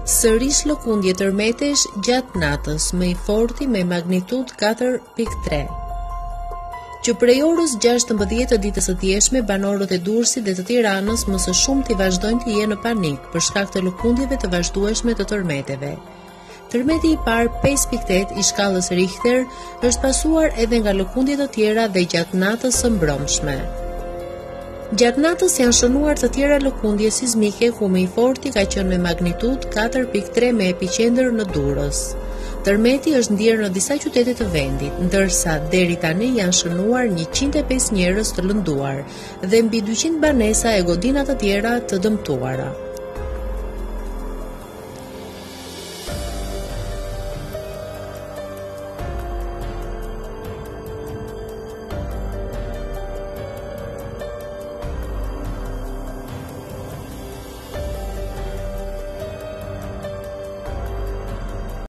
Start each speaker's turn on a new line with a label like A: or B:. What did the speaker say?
A: Sërish lëkundje tërmetesh gjatë natës, më i forti me magnitudë 4.3. Që prej orës 16 të ditës së djeshme, banorët e Durrësit dhe të Tiranës më së shumti vazhdojnë të jenë në panik për shkak të lëkundjeve të vazhdueshme të tërmeteve. Tërmeti i parë 5.8 i shkallës Richter është pasuar edhe nga lëkundje të tjera dhe gjatë natës së mbrëmshme. Gjatë natës janë shënuar të tjera lëkundje sismike ku më i forti ka qenë me magnitudë 4.3 me epicendër në Durrës. Tërmeti është ndier në disa qytete të vendit, ndërsa deri tani janë shënuar 105 njerëz të lënduar dhe mbi 200 banesa e godina të tjera të dëmtuara.